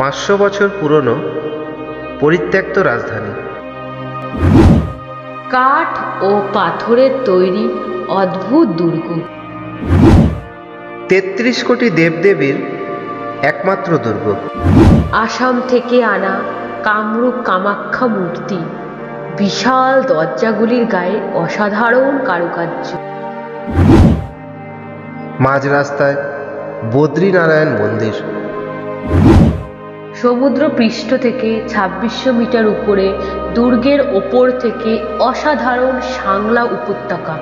500 বছর পুরনো পরিত্যক্ত রাজধানী। কাঠ ও পাথরের তৈরি অদ্ভুত দুর্গ। 33 কোটি দেবদেবীর একমাত্র দুর্গ। আসাম থেকে আনা কামরূপ কামাখ্যা মূর্তি, বিশাল দরজাগুলির গায়ে অসাধারণ কারুকার্য। মাঝ রাস্তায় বদ্রীনারায়ণ মন্দির। সমুদ্র পৃষ্ঠ থেকে 2600 মিটার উপরে দুর্গের ওপর থেকে অসাধারণ সাংলা উপত্যকা।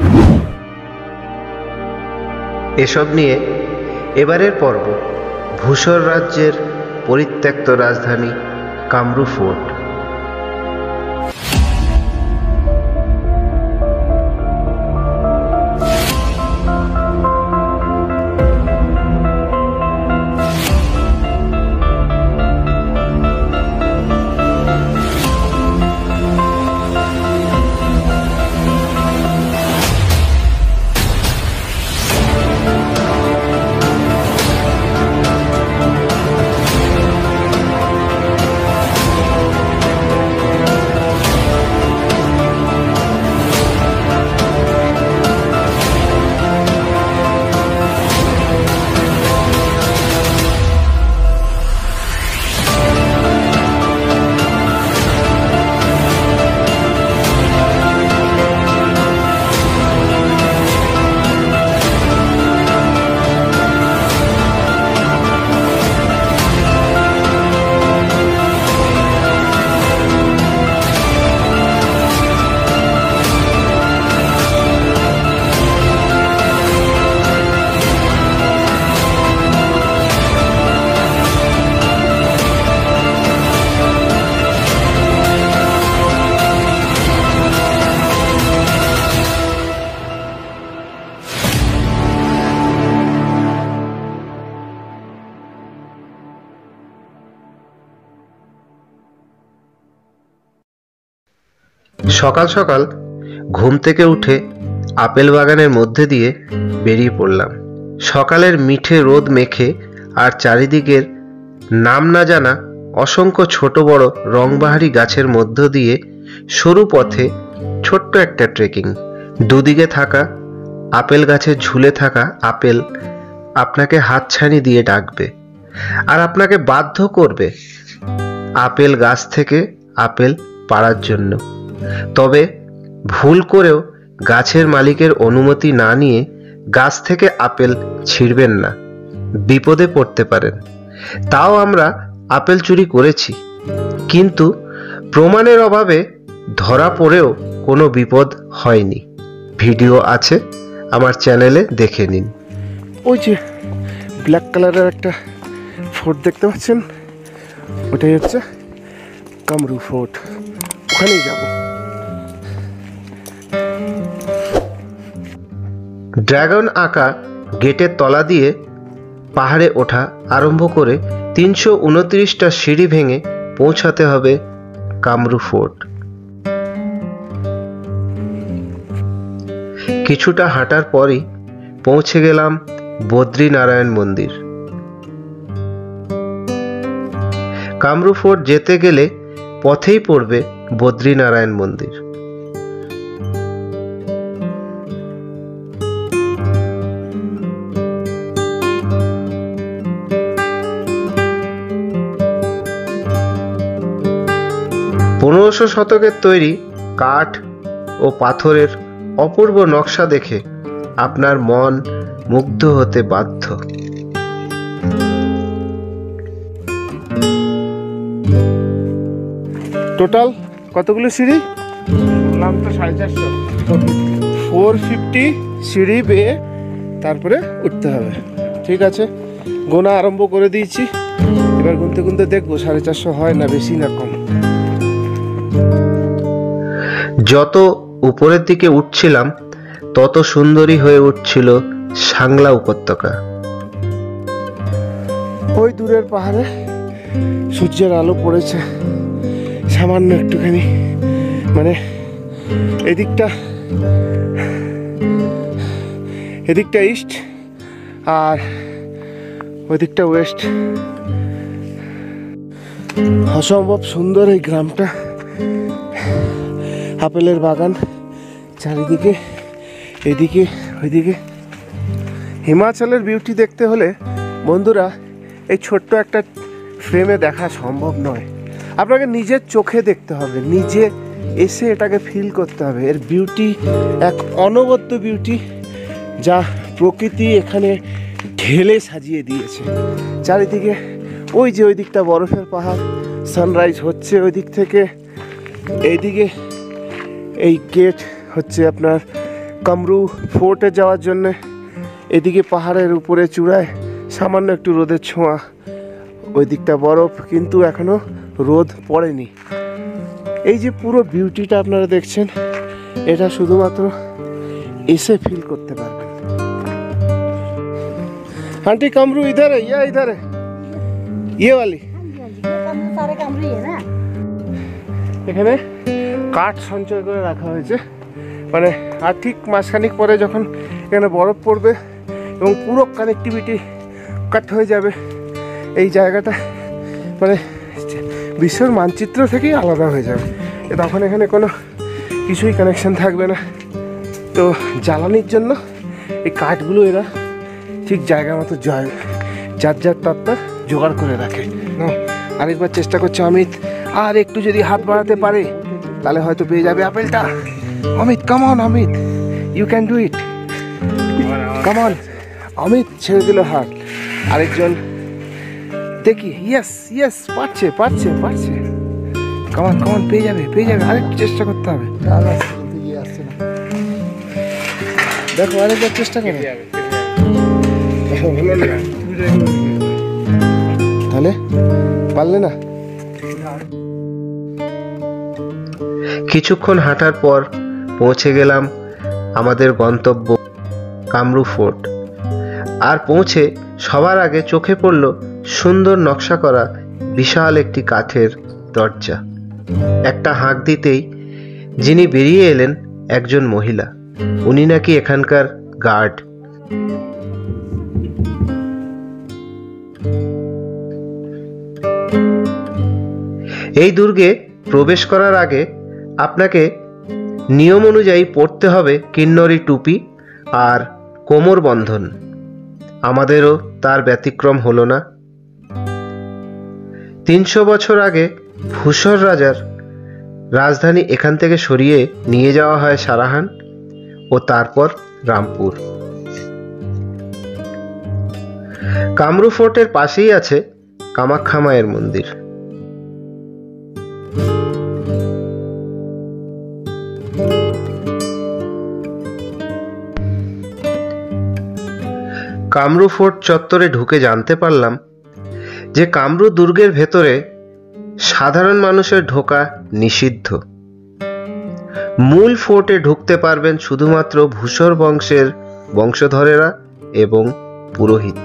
এসব নিয়ে এবারের পর্ব ভূষর রাজ্যের পরিত্যক্ত রাজধানী কামরূপ ফোর্ট। সকাল সকাল ঘুম থেকে উঠে আপেল বাগানের মধ্যে দিয়ে বেরিয়ে পড়লাম। সকালের মিঠে রোদ মেখে আর চারিদিকের নাম না জানা অসংখ্য ছোট বড় রংবাহারি গাছের মধ্য দিয়ে সরু পথে ছোট্ট একটা ট্রেকিং। দুদিকে থাকা আপেল গাছে ঝুলে থাকা আপেল আপনাকে হাতছানি দিয়ে ডাকবে আর আপনাকে বাধ্য করবে আপেল গাছ থেকে আপেল পাড়ার জন্য। তবে ভুল করেও গাছের মালিকের অনুমতি না নিয়ে গাছ থেকে আপেল ছিঁড়বেন না, বিপদে পড়তে পারেন। তাও আমরা আপেল চুরি করেছি, কিন্তু প্রমাণের অভাবে ধরা পড়েও কোনো বিপদ হয়নি। ভিডিও আছে আমার চ্যানেলে, দেখে নিন। ওই যে ব্ল্যাক কালারের একটা ফোর্ট দেখতে পাচ্ছেন, ওটাই হচ্ছে কামরূপ ফোর্ট। ওখানেই যাব। ড্রাগন আঁকা গেটের তলা দিয়ে পাহাড়ে ওঠা আরম্ভ করে 329টা সিঁড়ি ভেঙে পৌঁছাতে হবে কামরূপ ফোর্ট। কিছুটা হাঁটার পরই পৌঁছে গেলাম বদ্রীনারায়ণ মন্দির। কামরূপ ফোর্ট যেতে গেলে পথেই পড়বে বদ্রীনারায়ণ মন্দির। পনেরোশো শতকের তৈরি কাঠ ও পাথরের অপূর্ব নকশা দেখে আপনার মন মুগ্ধ হতে বাধ্য। টোটাল কতগুলো সিঁড়ি? নাম তো 450। 450 সিঁড়ি বেয়ে তারপরে উঠতে হবে। ঠিক আছে, গোনা আরম্ভ করে দিয়েছি। এবার গুনতে গুনতে দেখবো 450 হয় না বেশি না কম। যত উপরের দিকে উঠছিলাম তত সুন্দরী হয়ে উঠছিল সাংলা উপত্যকা। ওই দূরের পাহাড়ে সূর্যের আলো পড়েছে সামান্য একটুখানি, মানে এদিকটা ইস্ট আর ওই দিকটা ওয়েস্ট। অসম্ভব সুন্দর এই গ্রামটা, আপেলের বাগান চারিদিকে, এদিকে ওইদিকে। হিমাচলের বিউটি দেখতে হলে বন্ধুরা এই ছোট্ট একটা ফ্রেমে দেখা সম্ভব নয়, আপনাকে নিজের চোখে দেখতে হবে, নিজে এসে এটাকে ফিল করতে হবে। এর বিউটি এক অনবদ্য বিউটি, যা প্রকৃতি এখানে ঢেলে সাজিয়ে দিয়েছে। চারিদিকে ওই যে ওই দিকটা বরফের পাহাড়, সানরাইজ হচ্ছে ওই দিক থেকে। এইদিকে এই গেট হচ্ছে আপনার কামরু ফোর্টে যাওয়ার জন্যে। এদিকে পাহাড়ের উপরে চূড়ায় সামান্য একটু রোদের ছোঁয়া, ওই দিকটা বরফ, কিন্তু এখনো রোদ পড়েনি। এই যে পুরো বিউটিটা আপনারা দেখছেন, এটা শুধুমাত্র এসে ফিল করতে পারবেন। आंटी कमरू इधर है या इधर है? ये वाली सारे कमरे है ना। এখানে কাঠ সঞ্চয় করে রাখা হয়েছে, মানে আর ঠিক মাসখানিক পরে যখন এখানে বরফ পড়বে এবং পুরো কানেক্টিভিটি কাট হয়ে যাবে, এই জায়গাটা মানে বিশ্বের মানচিত্র থেকেই আলাদা হয়ে যাবে। তখন এখানে কোনো কিছুই কানেকশন থাকবে না। তো জ্বালানির জন্য এই কাঠগুলো এরা ঠিক জায়গা মতো যার যার তার জোগাড় করে রাখে। না, আরেকবার চেষ্টা করছে অমিত, আর একটু যদি হাত বাড়াতে পারে তাহলে হয়তো পেয়ে যাবে আপেলটা। Amit come on, Amit you can do it, come on. Amit ছেড়ে দিল হাত, আরেকজন দেখি, ইয়েস ইয়েস, পারছে পারছে পারছে, কাম অন কাম অন, পেয়ে যাবে পেয়ে যাবে, আরেকটু চেষ্টা করতে হবে। দেখো আরেকবার চেষ্টা করে, তাহলে পারলে না। কিছুক্ষণ হাঁটার পর পৌঁছে গেলাম আমাদের গন্তব্য কামরু ফোর্ট। আর পৌঁছে সবার আগে চোখে পড়ল সুন্দর নকশা করা বিশাল একটি কাঠের দরজা। একটা হাঁক দিতেই যিনি বেরিয়ে এলেন একজন মহিলা, উনি নাকি এখানকার গার্ড। এই দুর্গে প্রবেশ করার আগে আপনাকে নিয়ম অনুযায়ী পরতে হবে কিন্নরি টুপি আর কোমর বন্ধন। আমাদেরও তার ব্যতিক্রম হলো না। 300 বছর আগে ভূষর রাজার রাজধানী এখান থেকে সরিয়ে নিয়ে যাওয়া হয় সারাহান ও তারপর রামপুর। কামরু ফোর্টের পাশেই আছে কামাখ্যা মায়ের মন্দির। কামরু ফোর্ট চত্বরে ঢুকে জানতে পারলাম যে কামরু দুর্গের ভেতরে সাধারণ মানুষের ঢোকা নিষিদ্ধ। মূল ফোর্টে ঢুকতে পারবেন শুধুমাত্র ভূষর বংশের বংশধরেরা এবং পুরোহিত।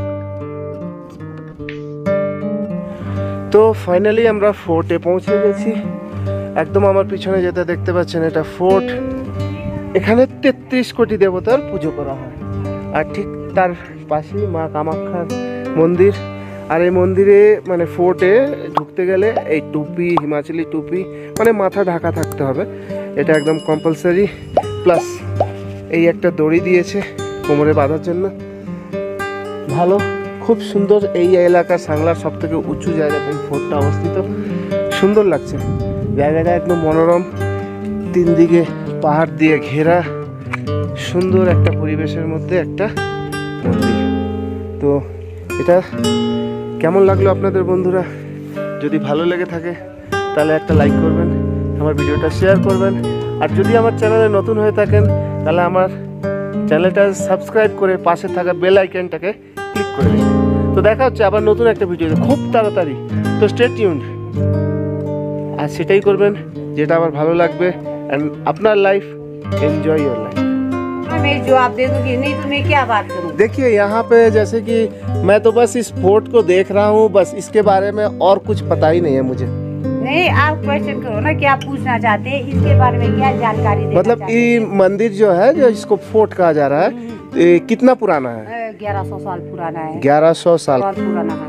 তো ফাইনালি আমরা ফোর্টে পৌঁছে গেছি। একদম আমার পিছনে যেটা দেখতে পাচ্ছেন এটা ফোর্ট। এখানে 33 কোটি দেবতার পুজো করা হয়, আর ঠিক তার পাশেই মা কামাখ্যার মন্দির। আর এই মন্দিরে মানে ফোর্টে ঢুকতে গেলে এই টুপি, হিমাচলি টুপি, মানে মাথা ঢাকা থাকতে হবে, এটা একদম কম্পালসারি। প্লাস এই একটা দড়ি দিয়েছে কোমরে বাঁধার জন্য। ভালো, খুব সুন্দর। এই এলাকার সাংলার সব থেকে উঁচু জায়গাতে এই ফোর্টটা অবস্থিত। সুন্দর লাগছে জায়গাটা, একদম মনোরম, 3 দিকে পাহাড় দিয়ে ঘেরা, সুন্দর একটা পরিবেশের মধ্যে একটা মন্দির। তো এটা কেমন লাগলো আপনাদের বন্ধুরা? যদি ভালো লেগে থাকে তাহলে একটা লাইক করবেন, আমার ভিডিওটা শেয়ার করবেন, আর যদি আমার চ্যানেলে নতুন হয়ে থাকেন তাহলে আমার চ্যানেলটা সাবস্ক্রাইব করে পাশে থাকা বেল আইকনটাকে ক্লিক করে দিন। তো দেখা হচ্ছে আবার নতুন একটা ভিডিওতে খুব তাড়াতাড়ি। তো স্টে টিউনড, আর সেটাই করবেন যেটা আমার ভালো লাগবে। एंड अपना लाइफ एंजॉय योर लाइफ। मैं जवाब दे दूंगी, नहीं तो मैं क्या बात करूं? देखिए यहाँ पे जैसे कि मैं तो बस इस फोर्ट को देख रहा हूँ, बस इसके बारे में और कुछ पता ही नहीं है मुझे। नहीं, आप क्वेश्चन करो ना, क्या पूछना चाहते हैं, इसके बारे में क्या जानकारी देना मतलब चाहते ये मंदिर जो है, जो इसको फोर्ट कहा जा रहा है, ये कितना पुराना है? हैं? 1100 साल पुराना है। 1100 साल। बहुत पुराना है।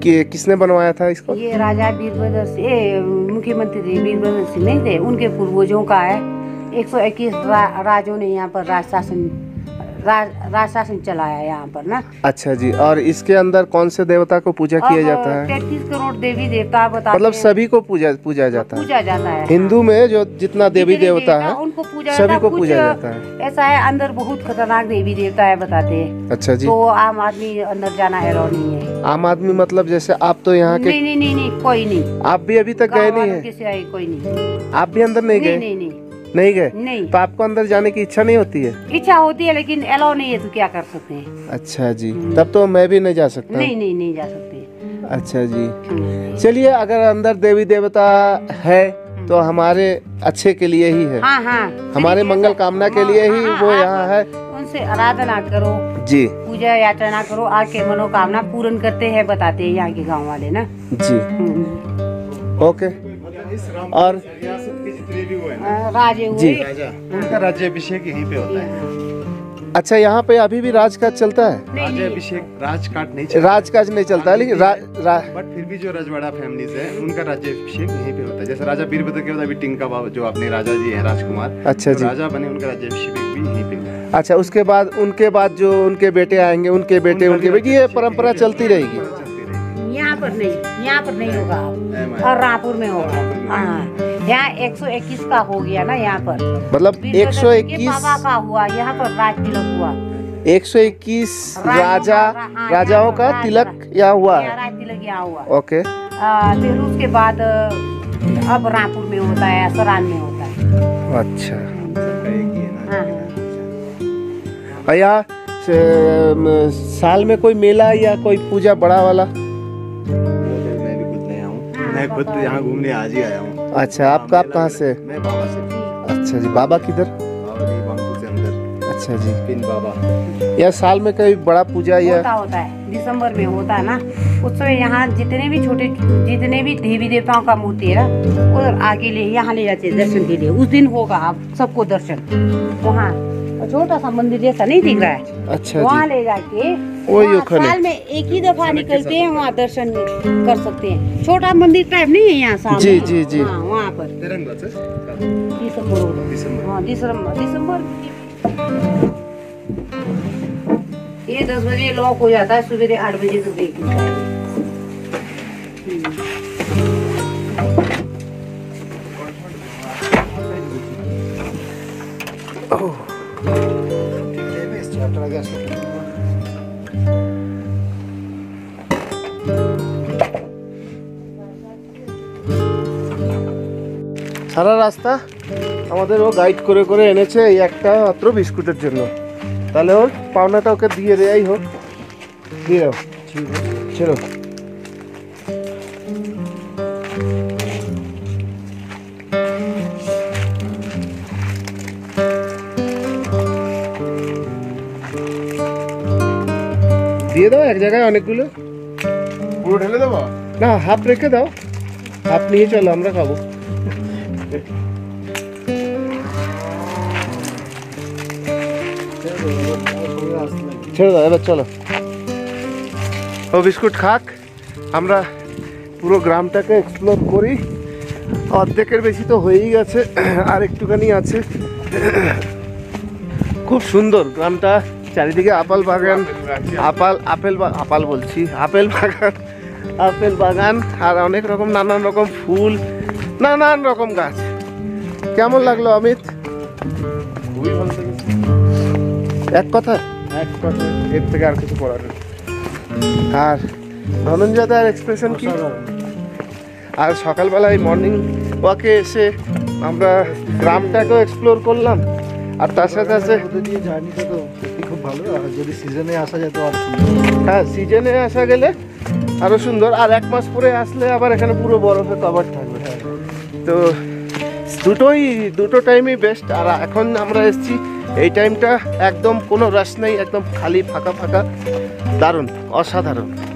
किसने बनवाया था इसको? ये राजा वीरभद्र सिंह, मुख्यमंत्री वीरभद्र सिंह नहीं थे, उनके पूर्वजों का है। 121 राजों ने यहाँ पर राज शासन चलाया यहाँ पर ना। अच्छा जी। और इसके अंदर कौन से देवता को पूजा किया जाता है? 33 करोड़ देवी देवता बताते मतलब हैं। सभी को पूजा जाता है। पूजा जाता है हिंदू में जो जितना देवी देवता है उनको पूजा सभी को कुछ पूजा जाता है। ऐसा है, अंदर बहुत खतरनाक देवी देवता है बताते हैं। अच्छा जी। तो आम आदमी अंदर जाना एलाउ नहीं है। आम आदमी मतलब जैसे आप तो यहाँ के? नहीं, कोई नहीं। आप भी अभी तक गए नहीं है? किसी आई कोई नहीं। आप भी अंदर नहीं गए? नहीं गए? नहीं। तो आपको अंदर जाने की इच्छा नहीं होती है? इच्छा होती है लेकिन अलाउ नहीं है, तो क्या कर सकते हैं। अच्छा जी। तब तो मैं भी नहीं जा सकता? नहीं जा सकते। अच्छा जी। चलिए, अगर अंदर देवी देवता है तो हमारे अच्छे के लिए ही है। हाँ। हमारे मंगल कामना के लिए ही वो यहाँ है। उनसे आराधना करो जी, पूजा याचना करो, आके मनोकामना पूर्ण करते हैं बताते हैं यहाँ के गाँव वाले ना जी। ओके। और राजे जी, उनका राज्याभिषेक यहीं पे होता है। अच्छा, यहाँ पे अभी भी राजकाज चलता है? राज्याभिषेक राजकाज नहीं चलता, राजकाज नहीं चलता है, लेकिन बट फिर भी जो रजवाड़ा फैमिलीज है उनका राज्याभिषेक यहीं पे होता है। जैसे राजा वीरभद्र के बाद अभी टिंका बाबा जो अपने राजा जी हैं राजकुमार, अच्छा तो जी। राजा बने, उनका राज्याभिषेक भी यहीं पे हुआ है। अच्छा, उसके बाद उनके बाद जो उनके बेटे आएंगे, उनके बेटे ये परंपरा चलती रहेगी। यहाँ पर नहीं होगा और रामपुर में होगा। हाँ, यहाँ 121 का हो गया ना यहाँ पर। मतलब वीरभद्र 121 बाबा का हुआ, यहाँ पर राज तिलक हुआ। 121 राजाओं का तिलक यहाँ हुआ है। राज तिलक यहाँ हुआ। ओके। फिर उसके बाद अब रामपुर में होता है, सरान में होता है। अच्छा। हाँ। और यहाँ साल में कोई मेला या कोई पूजा बड़ा वाला? मैं भी खुद नया हूँ, मैं खुद यहाँ घूमने आज ही आया हूँ। अच्छा, आप कहाँ से? मैं बाबा से। अच्छा जी। बाबा किधर? बाबा जी बांकुर से अंदर। अच्छा जी। पिन बाबा। या साल में कोई बड़ा पूजा या? होता है, दिसंबर में होता है ना। उस समय यहाँ जितने भी देवी देवताओं का मूर्ति है ना, उधर आगे यहाँ ले जाते हैं दर्शन के लिए। उस दिन होगा आप सबको दर्शन वहाँ। छोटा सा मंदिर जैसा नहीं दिख रहा है, अच्छा वहाँ जी। ले जाके वही साल में एक ही दफा निकलते हैं, वहाँ दर्शन कर सकते हैं। छोटा मंदिर टाइप नहीं है यहाँ सामने। जी जी जी। हाँ, वहाँ पर दिसंबर ये 10 बजे लॉक हो जाता है, सुबह 8 बजे तो देख लेता है। সারা রাস্তা আমাদের ও গাইড করে করে এনেছে এই একটা মাত্র বিস্কুটের জন্য। তাহলে ওর পাওনাটা ওকে দিয়ে দেয়াই হোক। দিয়ে দাও। চলো। দিয়ে দাও এক জায়গায় অনেকগুলো। পুরো ঢেলে দেবো? না, হাফ রেখে দাও, হাফ নিয়ে চলো, আমরা খাবো। ছেড়ে দাও, এবার চলো। ও বিস্কুট খাক, আমরা পুরো গ্রামটাকে এক্সপ্লোর করি। অর্ধেকের বেশি তো হয়েই গেছে, আর একটুখানি আছে। খুব সুন্দর গ্রামটা, চারিদিকে আপেল বাগান, আপেল বাগান আর অনেক রকম নানান রকম ফুল, নানান রকম গাছ। কেমন লাগলো অমিত? খুবই ভালো লেগেছে। এক কথা এর থেকে আর কিছু করার নেই। আর ধনঞ্জয়দার এক্সপ্রেশন কি? আর সকালবেলায় মর্নিং ওয়াকে এসে আমরা গ্রামটাকেও এক্সপ্লোর করলাম, আর তার সাথে সাথে জার্নিটা তো খুব ভালো। আর যদি সিজনে আসা যায় তো আর হ্যাঁ, সিজনে আসা গেলে আরো সুন্দর। আর 1 মাস পরে আসলে আবার এখানে পুরো বরফে কভার থাকবে। তো দুটো টাইমই বেস্ট। আর এখন আমরা এসেছি এই টাইমটা একদম কোনো রাশ নেই, একদম খালি ফাঁকা ফাঁকা, দারুণ, অসাধারণ।